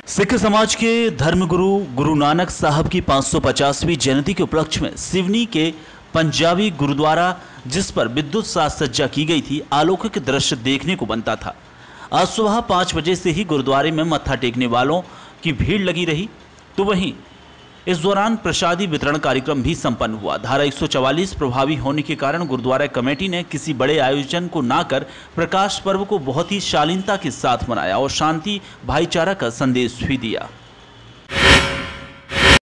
सिख समाज के धर्मगुरु गुरु नानक साहब की 550वीं जयंती के उपलक्ष्य में सिवनी के पंजाबी गुरुद्वारा, जिस पर विद्युत साज सज्जा की गई थी, अलौकिक दृश्य देखने को बनता था। आज सुबह 5 बजे से ही गुरुद्वारे में मत्था टेकने वालों की भीड़ लगी रही, तो वहीं इस दौरान प्रसादी वितरण कार्यक्रम भी संपन्न हुआ। धारा 144 प्रभावी होने के कारण गुरुद्वारा कमेटी ने किसी बड़े आयोजन को ना कर प्रकाश पर्व को बहुत ही शालीनता के साथ मनाया और शांति भाईचारा का संदेश भी दिया।